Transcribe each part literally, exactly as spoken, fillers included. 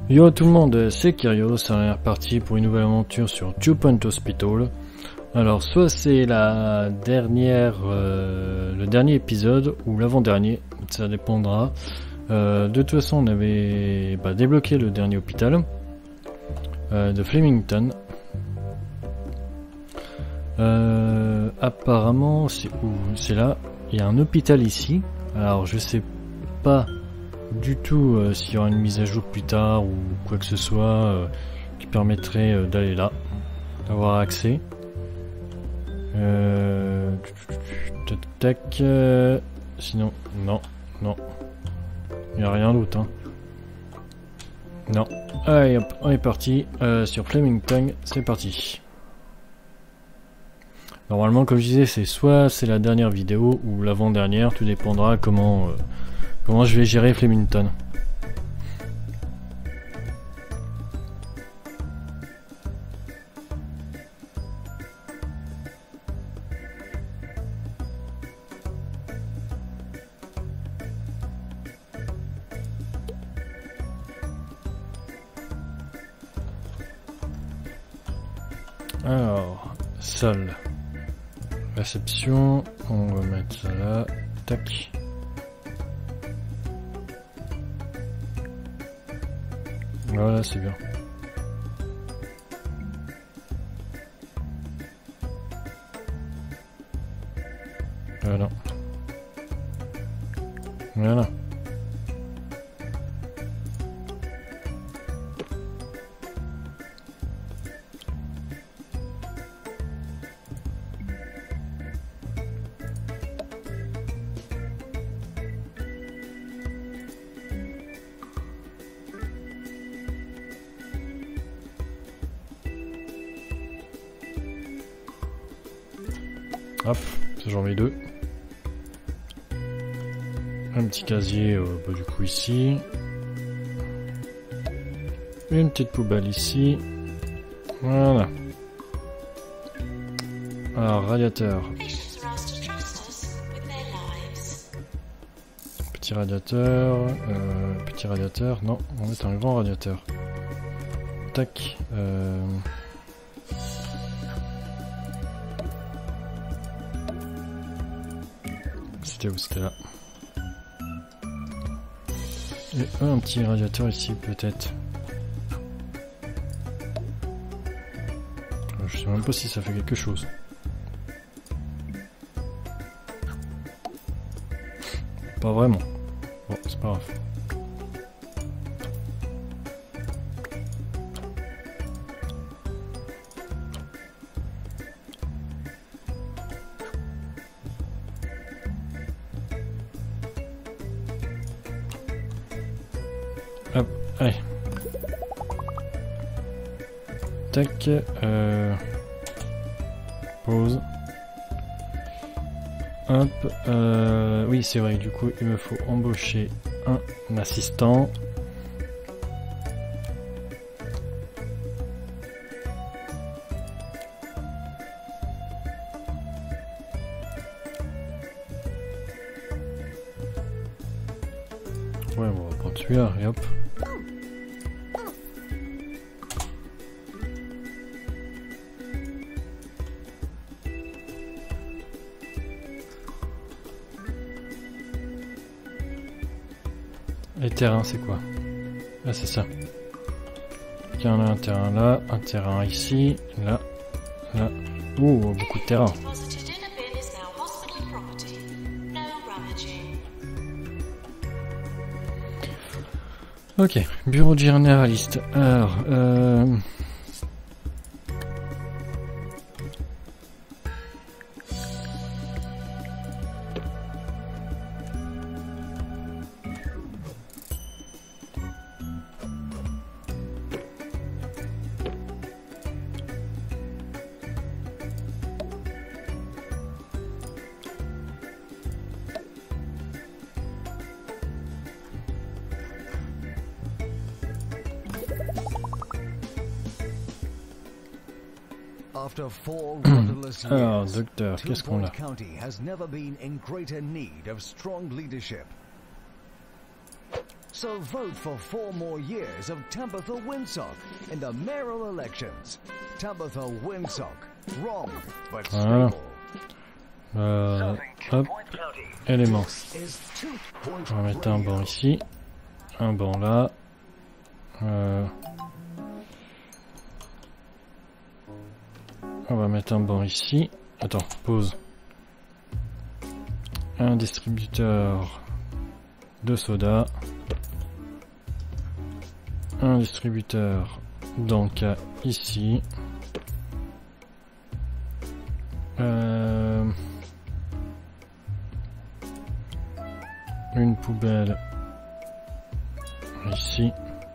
Yo tout le monde, c'est Kyrios, on est reparti pour une nouvelle aventure sur Two Point Hospital. Alors soit c'est la dernière, euh, le dernier épisode ou l'avant-dernier, ça dépendra. Euh, de toute façon on avait bah, débloqué le dernier hôpital euh, de Flemington. Euh, apparemment c'est où c'est là, il y a un hôpital ici. Alors je sais pas du tout euh, s'il y aura une mise à jour plus tard ou quoi que ce soit euh, qui permettrait euh, d'aller là, d'avoir accès. Euh... Tac, tac, euh... sinon, non, non, il n'y a rien d'autre. Hein. Non. Allez, hop, on est parti euh, sur Flemington, c'est parti. Normalement, comme je disais, c'est soit c'est la dernière vidéo ou l'avant-dernière, tout dépendra comment. Euh, Comment je vais gérer Flemington. Alors, salle. Réception, on va mettre ça là. Tac. Voilà, c'est bien. Voilà. Voilà. Hop, ça j'en mets deux. Un petit casier euh, bah, du coup ici. Une petite poubelle ici. Voilà. Alors, radiateur. Petit radiateur. Euh, petit radiateur. Non, on va mettre un grand radiateur. Tac. Euh... C'était où? C'était là. Et un petit radiateur ici peut-être. Je sais même pas si ça fait quelque chose. Pas vraiment. Bon, c'est pas grave. Hop, allez. Tac, euh... pause. Hop, euh... oui c'est vrai, du coup il me faut embaucher un assistant. Ouais, on va prendre celui-là, et hop. Les terrains, c'est quoi? Ah, c'est ça. Il y en a un terrain là, un terrain ici, là, là. Ouh, beaucoup de terrain. Ok, bureau de généraliste. Alors, euh... Alors, docteur, qu'est-ce qu'on a? So vote for four more years of Tabitha Windsock in the mayoral elections. Tabitha Windsock. Wrong, but Voilà. stable. Euh, hop, élément. On va mettre un banc ici, un banc là. Euh, on va mettre un banc ici. Attends, pause. Un distributeur de soda. Un distributeur d'Anka ici. Euh, une poubelle ici.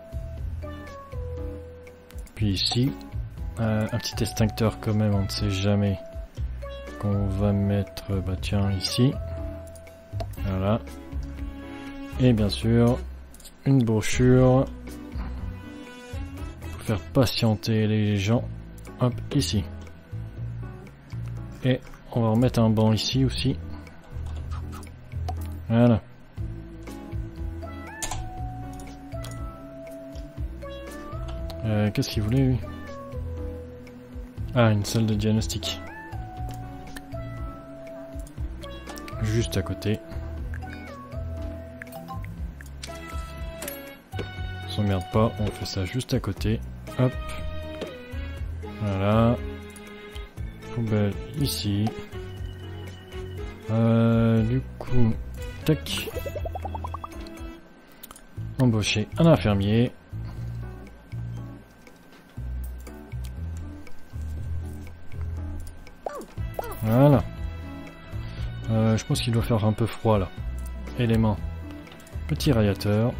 Puis ici. Euh, un petit extincteur quand même, on ne sait jamais. Qu'on va mettre, bah tiens, ici. Voilà. Et bien sûr, une brochure. Pour faire patienter les gens. Hop, ici. Et on va remettre un banc ici aussi. Voilà. Euh, Qu'est-ce qu'il voulait lui? Ah, une salle de diagnostic. Juste à côté. On s'emmerde pas, on fait ça juste à côté. Hop. Voilà. Poubelle ici. Euh, du coup, tac. Embaucher un infirmier. Voilà. Euh, je pense qu'il doit faire un peu froid là. Élément. Petit radiateur.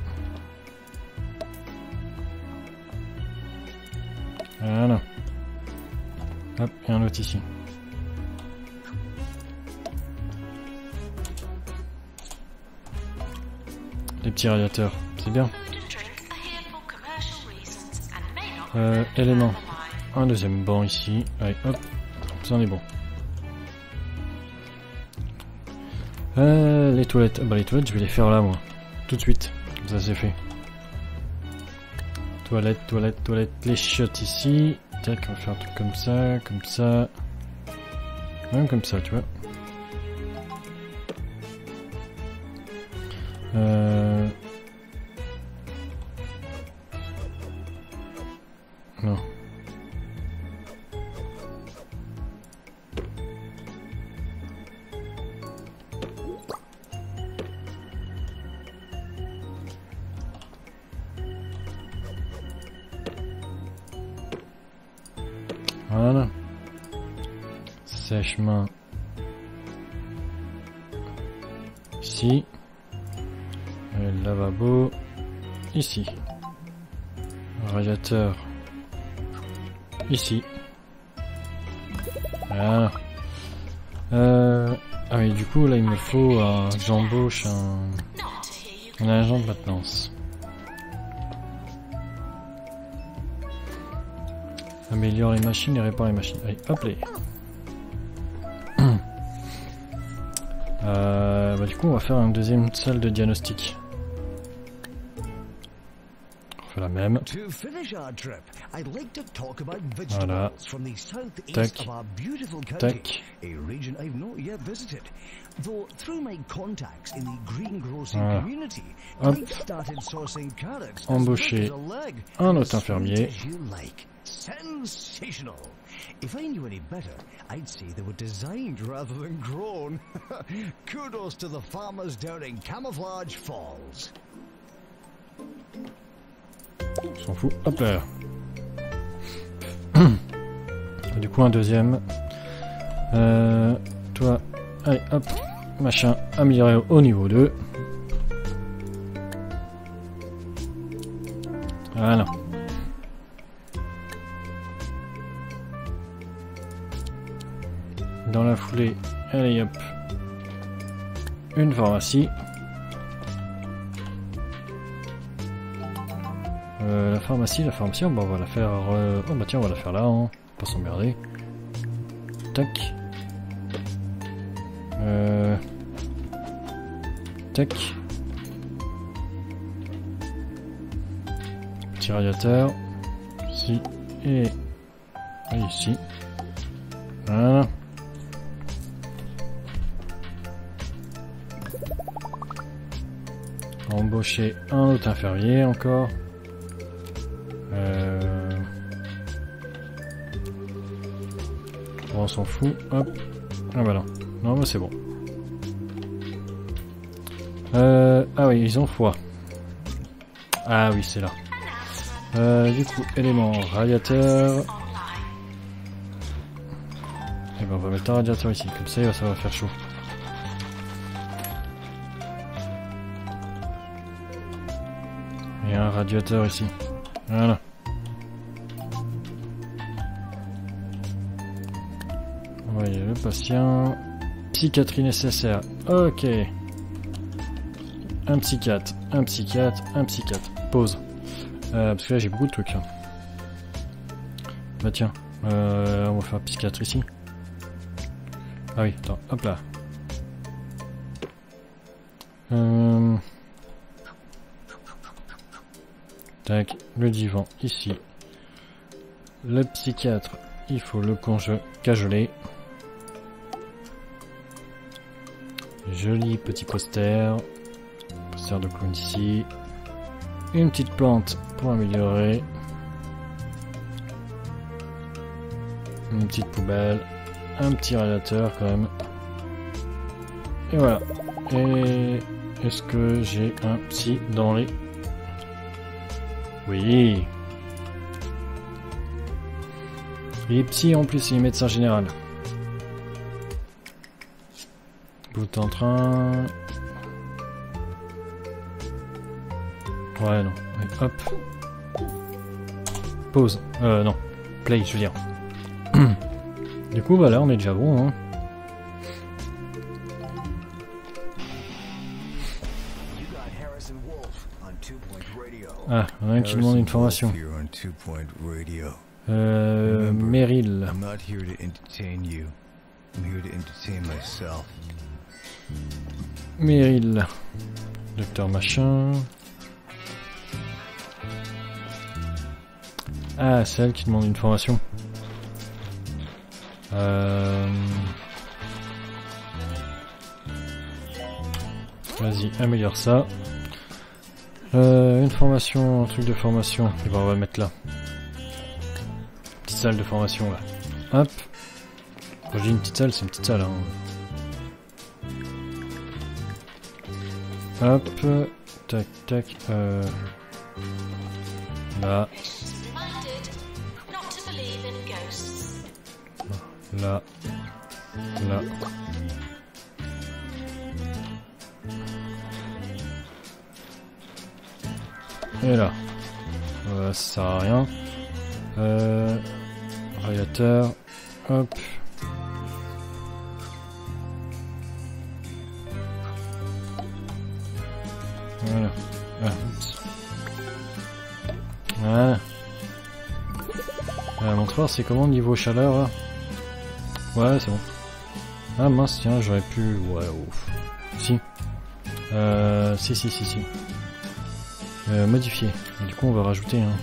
Voilà. Hop, et un autre ici. Les petits radiateurs, c'est bien. Euh, élément. Un deuxième banc ici. Allez, hop. Ça en est bon. Euh, les toilettes. Ah bah les toilettes, je vais les faire là, moi. Tout de suite. Comme ça, c'est fait. Toilettes, toilettes, toilettes. Les chiottes ici. Tac, on va faire un truc comme ça, comme ça. Même comme ça, tu vois. Euh... Non. Voilà. Sèche-main. Ici. Et le lavabo. Ici. Radiateur. Ici. Voilà. Euh... Ah oui, du coup, là, il me faut un... J'embauche un... un agent de maintenance. Améliore les machines et répare les machines. Allez, hop les. euh, bah du coup on va faire une deuxième salle de diagnostic. On fait la même. Voilà. Tac. Tac. Voilà. Hop. Embaucher un autre infirmier. Sensational. If I knew any better, I'd say they were designed rather than grown. Kudos to the farmers down in Camouflage Falls. On s'en fout. Hop là. Du coup un deuxième. Euh, toi, allez hop, machin, amélioré au niveau deux. Voilà. Dans la foulée, allez hop, une pharmacie. Euh, la pharmacie, la pharmacie, bah, on va la faire... Euh... Oh bah tiens, on va la faire là, hein. Pas s'emmerder. Tac. Euh... Tac. petit radiateur. Ici et, et ici. Voilà. Embaucher un autre infirmier encore. Euh... On s'en fout. Hop. Ah bah non. Non bah c'est bon. Euh... Ah oui, ils ont foi. Ah oui, c'est là. Euh, du coup, élément radiateur. Et ben on va mettre un radiateur ici. Comme ça, ça va faire chaud. Et un radiateur ici. Voilà. Voyez le patient. Psychiatrie nécessaire. Ok. Un psychiatre, un psychiatre, un psychiatre. Pause. Euh, parce que là j'ai beaucoup de trucs. Là. Bah tiens. Euh, on va faire psychiatre ici. Ah oui, attends, hop là. Euh... Tac, le divan ici. Le psychiatre, il faut le conge cajoler. Joli petit poster. Poster de clown ici. Une petite plante pour améliorer. Une petite poubelle. Un petit radiateur quand même. Et voilà. Et est-ce que j'ai un psy dans les... Oui. Il est psy en plus, il est médecin général. Bout en train. Ouais, non. Ouais, hop. Pause. Euh, non. Play, je veux dire. Du coup, bah là, on est déjà bon, hein. Ah, il y en a un qui demande une formation. Euh, Meryl. Meryl. Docteur machin. Ah, c'est elle qui demande une formation. Euh... Vas-y, améliore ça. Euh, une formation, un truc de formation. Et ben on va le mettre là. Petite salle de formation là. Hop. Quand je dis une petite salle, c'est une petite salle. Hein. Hop. Tac, tac. Euh... Là. Là. Là. Et là. Euh, ça sert à rien. Euh, radiateur. Hop. Voilà. Ah, voilà. Euh, mon toit, c'est comment niveau chaleur là? Ouais, c'est bon. Ah mince, tiens, j'aurais pu... Ouais, ouf. Si. Euh... Si, si, si, si. Euh, modifier. Du coup, on va rajouter un...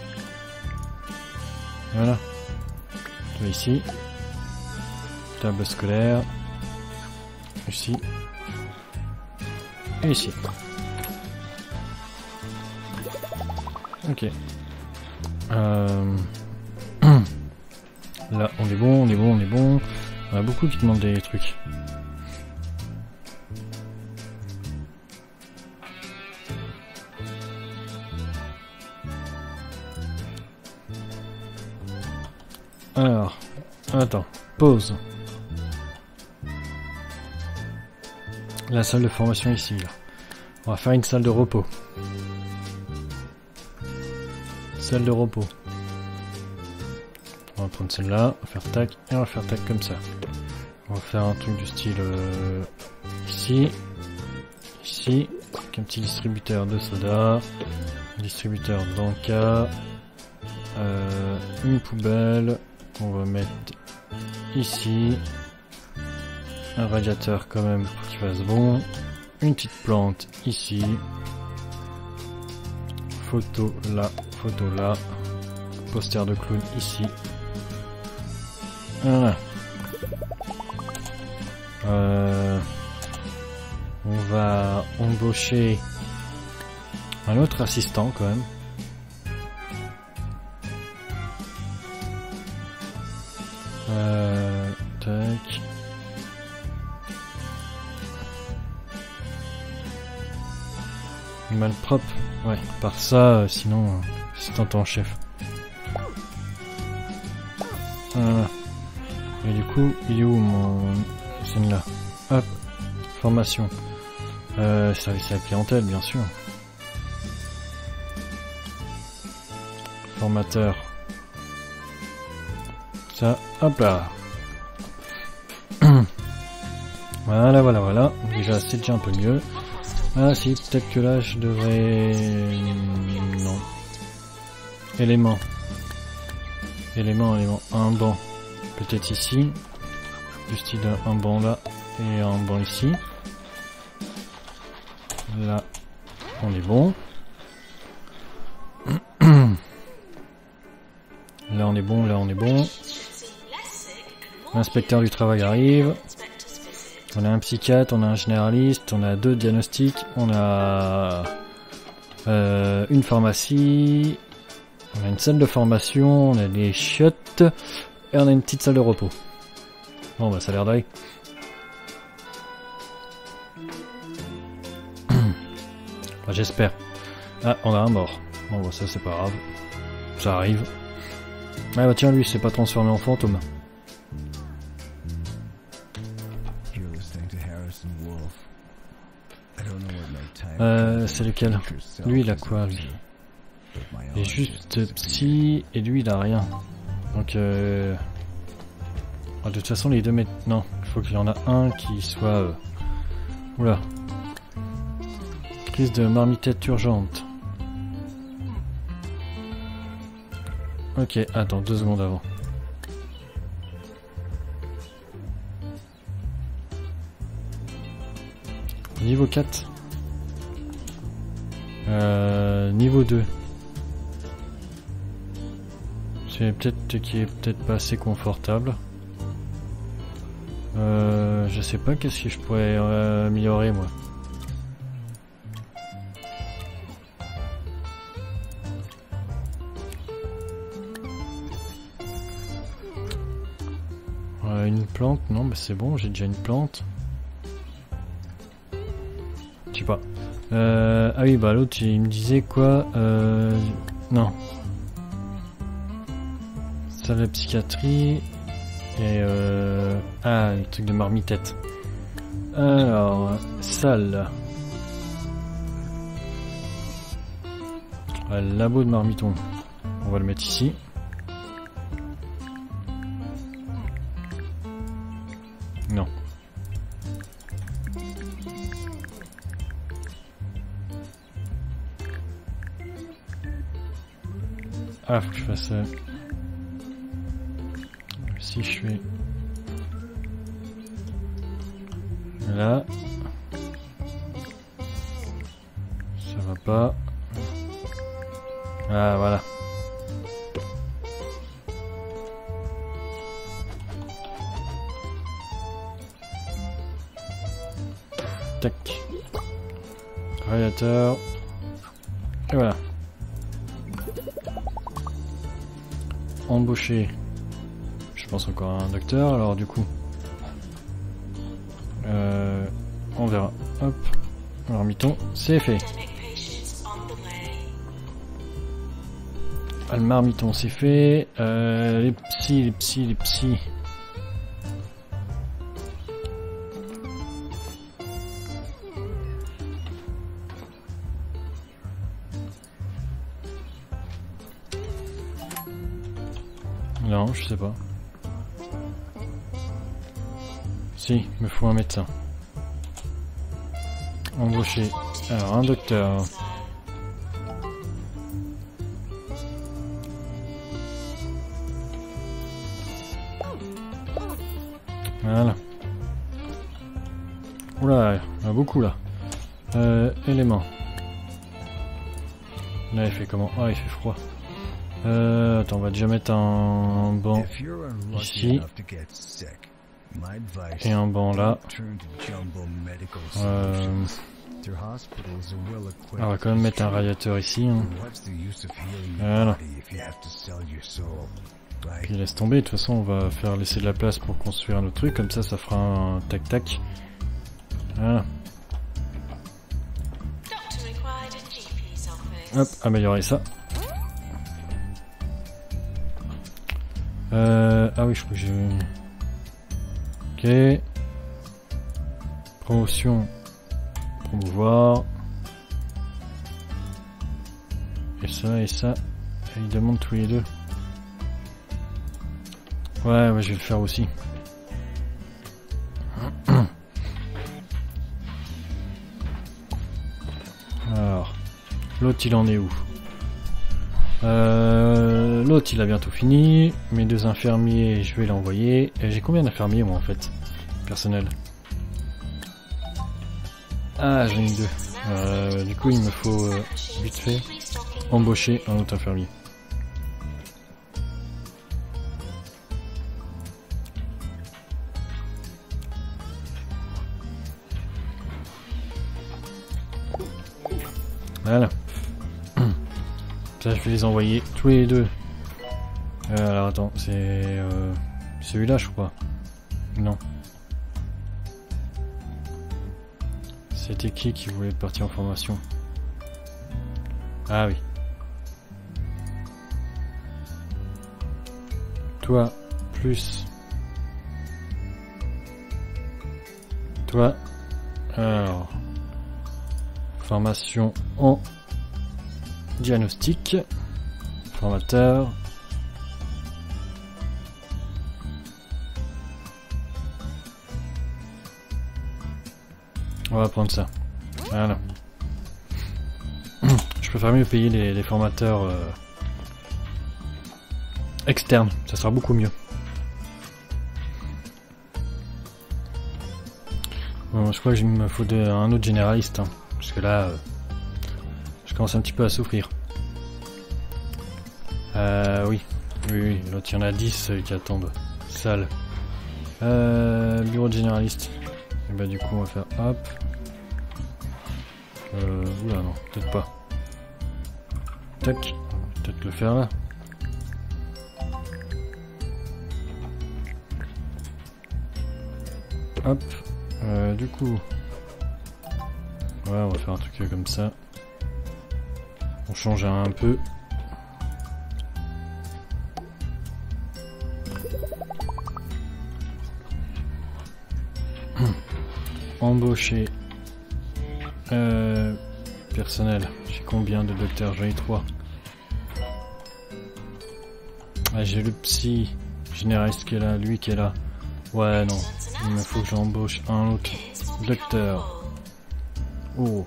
Voilà. Toi ici. Table scolaire. Ici. Et ici. Ok. Euh... Là, on est bon, on est bon, on est bon. On a beaucoup qui demandent des trucs. Alors, attends, pause. La salle de formation ici, là. On va faire une salle de repos. Salle de repos. On va prendre celle-là, on va faire tac, et on va faire tac comme ça. On va faire un truc du style euh, ici, ici, avec un petit distributeur de soda, un distributeur d'Anka, euh, une poubelle qu'on va mettre ici, un radiateur quand même pour qu'il fasse bon, une petite plante ici, photo là, Photo là. Poster de clown ici. Voilà. Euh, on va embaucher un autre assistant quand même. Euh, tac. Malpropre. Ouais, par ça, euh, sinon, euh, assistant en chef. Voilà. Et du coup, il est où mon... scène là? Hop. Formation. Euh, service à la clientèle, bien sûr. Formateur. Ça, hop là. Voilà, voilà, voilà. Déjà, c'est déjà un peu mieux. Ah si, peut-être que là, je devrais... Non. Élément. Élément, élément. Un banc. Peut-être ici. Du style un banc là. Et un banc ici. Là, on est bon. Là, on est bon, là, on est bon. L'inspecteur du travail arrive. On a un psychiatre, on a un généraliste, on a deux diagnostics, on a euh, une pharmacie, on a une salle de formation, on a des chiottes et on a une petite salle de repos. Bon bah ça a l'air d'aller. Bah, j'espère. Ah, on a un mort. Bon bah ça c'est pas grave. Ça arrive. Ah bah tiens, lui s'est pas transformé en fantôme. Euh, c'est lequel? Lui il a quoi lui? Il est juste psy et lui il a rien. Donc euh... ah, de toute façon les deux mètres... Non, il faut qu'il y en a un qui soit... Euh... Oula. Crise de marmitette urgente. Ok, attends deux secondes avant. Niveau quatre. Euh, niveau deux. C'est peut-être qui est peut-être pas assez confortable. Euh, je sais pas qu'est-ce que je pourrais euh, améliorer moi. Euh, une plante, non, mais c'est bon, j'ai déjà une plante. Je sais pas. Euh, ah oui, bah l'autre il me disait quoi euh, non. Salle de psychiatrie. Et euh, ah, le truc de marmitette. Alors, salle. Ah, labo de marmiton. On va le mettre ici. Non. Ah, faut que je fasse... Euh... Si je fais... Là... Ça va pas... Ah, voilà. Tac. Radiateur. Et voilà. Embaucher. Je pense encore un docteur, alors du coup. Euh, on verra. Hop. Marmiton, c'est fait. Ah, le marmiton, c'est fait. Euh, les psys, les psys, les psys. Non, je sais pas. Si, il me faut un médecin. Embaucher. Alors, un docteur. Voilà. Oula, il y en a beaucoup là. Euh, éléments. Là il fait comment? Ah il fait froid. Euh, attends, on va déjà mettre un banc ici. Et un banc là. Euh, on va quand même mettre un radiateur ici. Hein. Voilà. Puis laisse tomber, de toute façon on va faire laisser de la place pour construire un autre truc, comme ça ça fera un tac tac. Voilà. Hop, améliorer ça. Euh, ah oui, je crois que j'ai... Ok. Promotion. Promouvoir. Et ça, et ça. Et ils demandent tous les deux. Ouais, ouais, je vais le faire aussi. Alors, l'autre il en est où? euh, L'autre il a bientôt fini. Mes deux infirmiers, je vais l'envoyer. J'ai combien d'infirmiers moi en fait? Personnel. Ah, j'en ai deux. Euh, du coup il me faut euh, vite fait embaucher un autre infirmier. Voilà. Ça, je vais les envoyer tous les deux. Euh, alors attends, c'est euh, celui-là, je crois. Non. C'était qui qui voulait partir en formation? Ah oui. Toi, plus. Toi. Alors. Formation en diagnostic. Formateur. On va prendre ça. Voilà. Je préfère mieux payer les, les formateurs euh, externes. Ça sera beaucoup mieux. Bon, je crois qu'il me faut de, un autre généraliste. Hein, parce que là, euh, je commence un petit peu à souffrir. Euh, oui. Oui, oui. L'autre, il y en a dix qui attendent. Salle. Euh, bureau de généraliste. Et bah, du coup, on va faire hop. Euh, oula, non, peut-être pas. Tac. Peut-être le faire là. Hop. Euh, du coup. Ouais, on va faire un truc comme ça. On change un peu. Embaucher. Euh, personnel. J'ai combien de docteurs? J'en ai trois. Ah, j'ai le psy généraliste qui est là, lui qui est là. Ouais, non. Il me faut que j'embauche un autre docteur. Oh.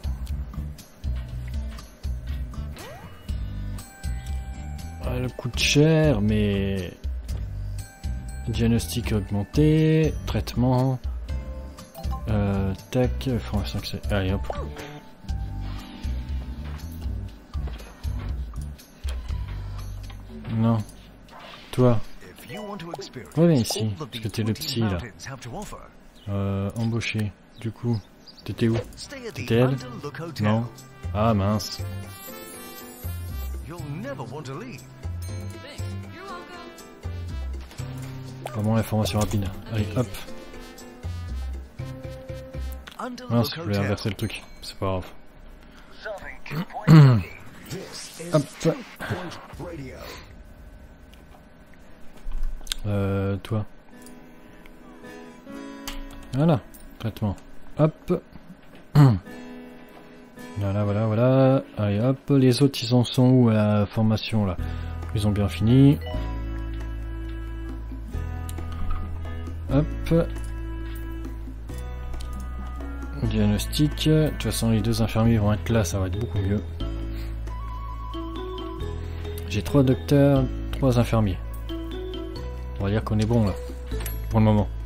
Ah, le coûte cher, mais... Diagnostic augmenté, traitement... Euh, tac, formation accès. Allez hop. Non. Toi. Ouais, mais ici. Parce que t'es le petit là. Euh, embauché. Du coup, t'étais où? T'étais elle? Non. Ah mince. Vraiment la formation rapide. Allez hop. Mince, je voulais inverser le truc, c'est pas grave. Hop. Euh, toi. Voilà, traitement. Hop. Voilà, voilà, voilà. Allez, hop. Les autres, ils en sont où à la formation, là? Ils ont bien fini. Hop. Diagnostic. De toute façon, les deux infirmiers vont être là, ça va être beaucoup mieux. J'ai trois docteurs, trois infirmiers. On va dire qu'on est bon là, pour le moment.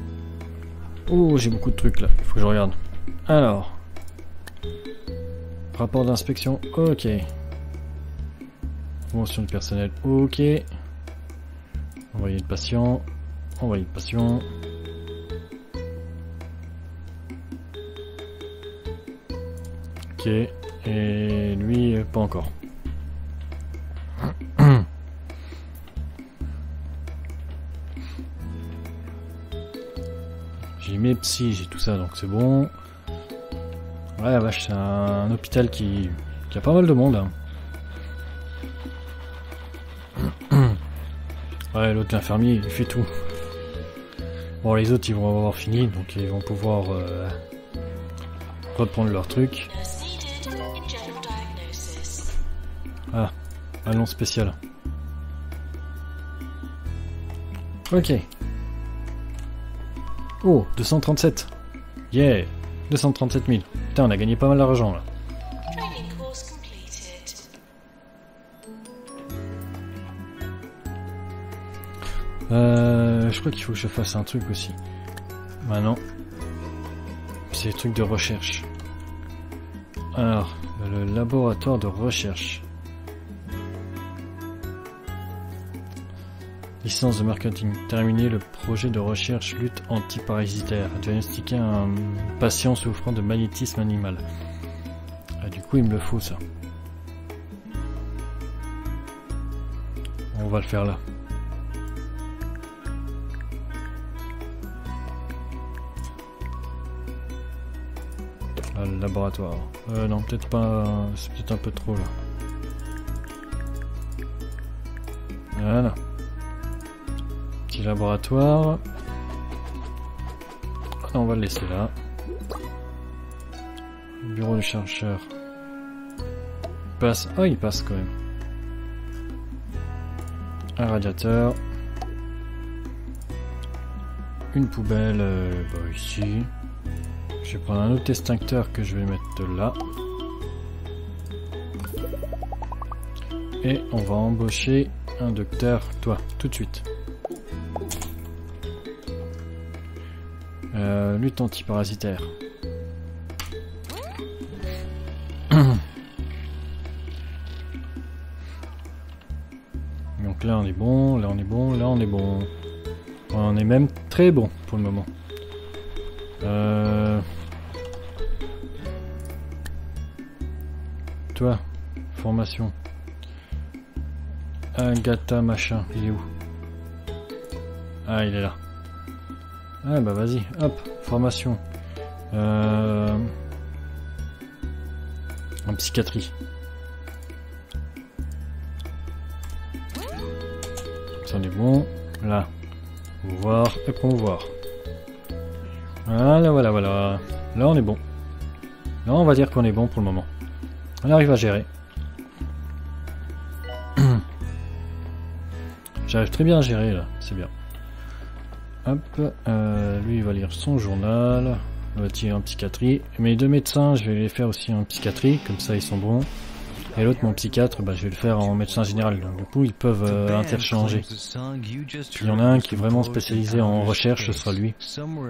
Oh, j'ai beaucoup de trucs là, il faut que je regarde. Alors. Rapport d'inspection, ok. Promotion du personnel, ok. Envoyer de patient, envoyer de patient. Ok, et lui, pas encore. J'ai mes psy, j'ai tout ça, donc c'est bon. Ouais, la vache, c'est un, un hôpital qui, qui a pas mal de monde. Hein. Ouais, l'autre, l'infirmier, il fait tout. Bon, les autres, ils vont avoir fini, donc ils vont pouvoir euh, reprendre leur truc. Ah, allons spécial. Ok. Oh, deux cent trente-sept. Yeah, deux cent trente-sept mille. Putain, on a gagné pas mal d'argent là. Euh, je crois qu'il faut que je fasse un truc aussi. Maintenant, c'est les trucs de recherche. Alors, le laboratoire de recherche. Licence de marketing. Terminer le projet de recherche lutte antiparasitaire. Diagnostiquer un patient souffrant de magnétisme animal. Ah, du coup, il me le faut ça. On va le faire là. Ah, le laboratoire. Euh, non, peut-être pas. C'est peut-être un peu trop là. Voilà. Petit laboratoire. On va le laisser là. Bureau du chercheur. Il passe. Oh, il passe quand même. Un radiateur. Une poubelle euh, bah, ici. Je vais prendre un autre extincteur que je vais mettre là. Et on va embaucher un docteur, toi, tout de suite. Euh, lutte antiparasitaire. Donc là on est bon, là on est bon, là on est bon. On est même très bon pour le moment. Euh... Toi, formation. Agatha machin, il est où? Ah, il est là. Ah bah vas-y, hop, formation. Euh... En psychiatrie. Ça on est bon. Là. Voir et promouvoir. Voilà, voilà, voilà. Là on est bon. Là on va dire qu'on est bon pour le moment. On arrive à gérer. J'arrive très bien à gérer là, c'est bien. Hop, euh, lui il va lire son journal. On va tirer en psychiatrie. Mes deux médecins, je vais les faire aussi en psychiatrie, comme ça ils sont bons. Et l'autre, mon psychiatre, bah, je vais le faire en médecin général. Donc du coup, ils peuvent euh, interchanger. Il y en a un qui est vraiment spécialisé en recherche, ce sera lui.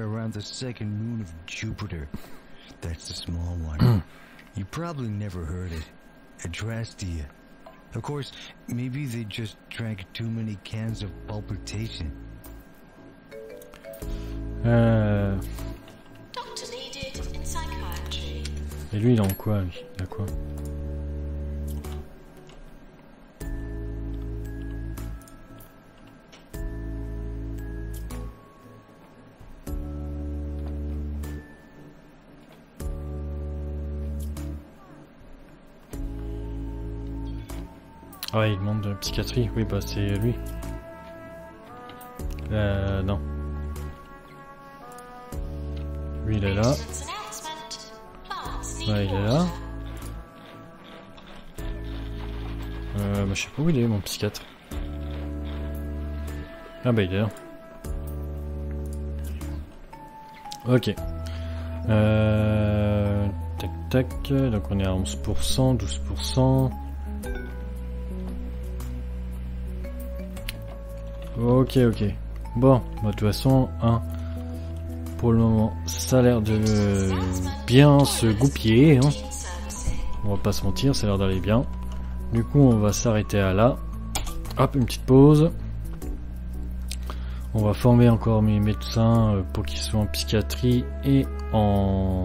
You probably never heard it. Adrastea. Of course, maybe they just drank too many cans of palpitation. Euh... Et lui, il est en quoi, lui? Il a quoi? Ah ouais, il demande de psychiatrie. Oui, bah c'est lui. Euh, non. Lui, il est là. Ouais, il est là. Euh, bah je sais pas où il est, mon psychiatre. Ah bah il est là. Ok. Euh... Tac tac. Donc on est à onze pour cent, douze pour cent. Ok, ok. Bon, bah, de toute façon, hein, pour le moment, ça a l'air de bien se goupiller. Hein. On va pas se mentir, ça a l'air d'aller bien. Du coup, on va s'arrêter à là. Hop, une petite pause. On va former encore mes médecins pour qu'ils soient en psychiatrie et en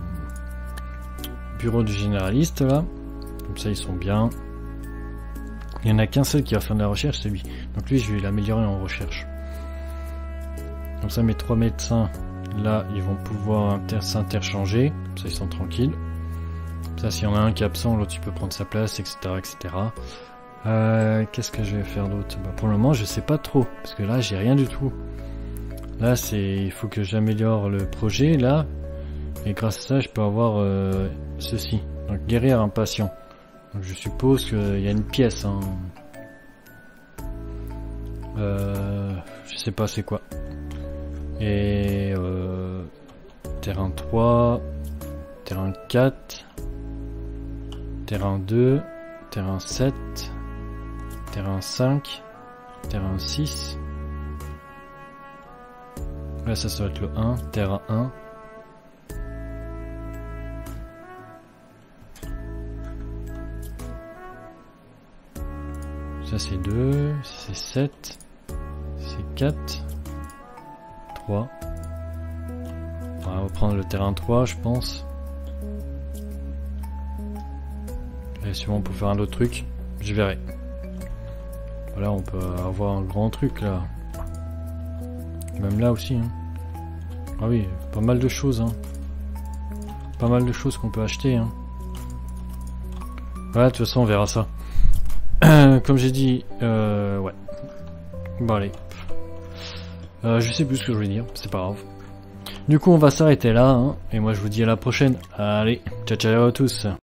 bureau du généraliste, là. Comme ça, ils sont bien. Il n'y en a qu'un seul qui va faire de la recherche, c'est lui. Donc lui, je vais l'améliorer en recherche. Comme ça, mes trois médecins, là, ils vont pouvoir s'interchanger. Comme ça, ils sont tranquilles. Comme ça, s'il y en a un qui est absent, l'autre, il peut prendre sa place, et cetera, et cetera. Euh, qu'est-ce que je vais faire d'autre? Bah, pour le moment, je sais pas trop. Parce que là, j'ai rien du tout. Là, c'est, il faut que j'améliore le projet, là. Et grâce à ça, je peux avoir euh, ceci. Donc, guérir un patient. Donc, je suppose qu'il y a une pièce. Hein. Euh, je sais pas c'est quoi. Et euh, terrain trois, terrain quatre, terrain deux, terrain sept, terrain cinq, terrain six. Là, ça, ça va être le un, terrain un. Ça, c'est deux, c'est sept, c'est quatre, trois. On va prendre le terrain trois, je pense. Et sûrement pour faire un autre truc, je verrai. Voilà, on peut avoir un grand truc là. Même là aussi. Hein. Ah oui, pas mal de choses. Hein. Pas mal de choses qu'on peut acheter. Hein. Voilà, de toute façon, on verra ça. Comme j'ai dit, euh, ouais. Bon, allez. Euh, je sais plus ce que je voulais dire, c'est pas grave. Du coup, on va s'arrêter là. Hein, et moi, je vous dis à la prochaine. Allez, ciao, ciao à tous.